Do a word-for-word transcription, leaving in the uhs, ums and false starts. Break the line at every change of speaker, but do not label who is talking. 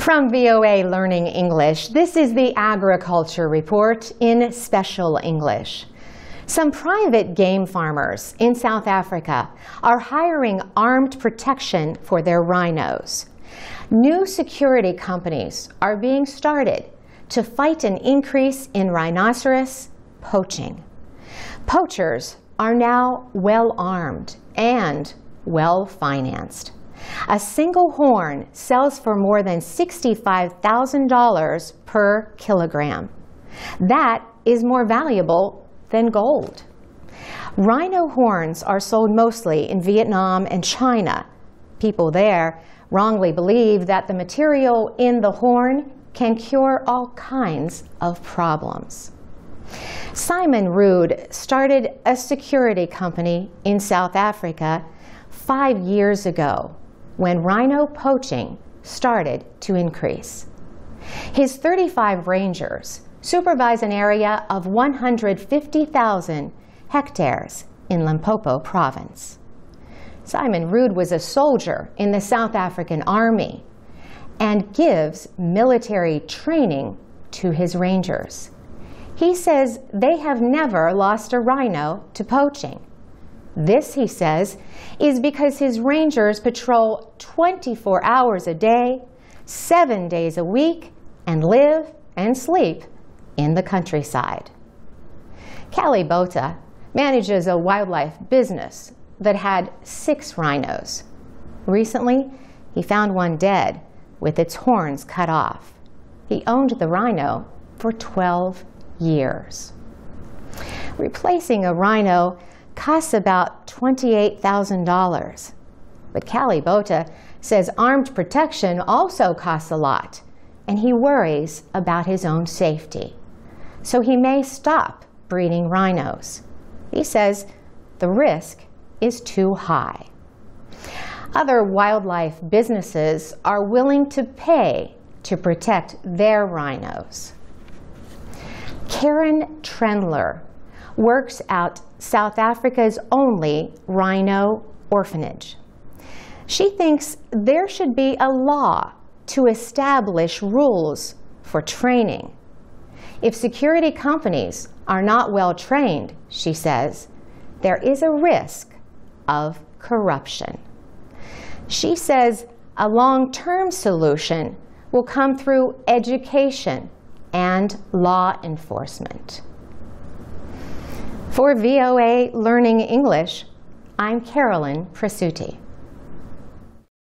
From V O A Learning English, this is the Agriculture Report in Special English. Some private game farmers in South Africa are hiring armed protection for their rhinos. New security companies are being started to fight an increase in rhinoceros poaching. Poachers are now well armed and well financed. A single horn sells for more than sixty-five thousand dollars per kilogram. That is more valuable than gold. Rhino horns are sold mostly in Vietnam and China. People there wrongly believe that the material in the horn can cure all kinds of problems. Simon Rood started a security company in South Africa five years ago when rhino poaching started to increase. His thirty-five rangers supervise an area of one hundred fifty thousand hectares in Limpopo province. Simon Rood was a soldier in the South African Army and gives military training to his rangers. He says they have never lost a rhino to poaching. This, he says, is because his rangers patrol twenty-four hours a day, seven days a week, and live and sleep in the countryside. Callie Botha manages a wildlife business that had six rhinos. Recently, he found one dead with its horns cut off. He owned the rhino for twelve years. Replacing a rhino costs about twenty-eight thousand dollars. But Callie Botha says armed protection also costs a lot, and he worries about his own safety. So he may stop breeding rhinos. He says the risk is too high. Other wildlife businesses are willing to pay to protect their rhinos. Carolyn Trendler works at South Africa's only rhino orphanage. She thinks there should be a law to establish rules for training. If security companies are not well trained, she says, there is a risk of corruption. She says a long-term solution will come through education and law enforcement. For V O A Learning English, I'm Carolyn Presutti.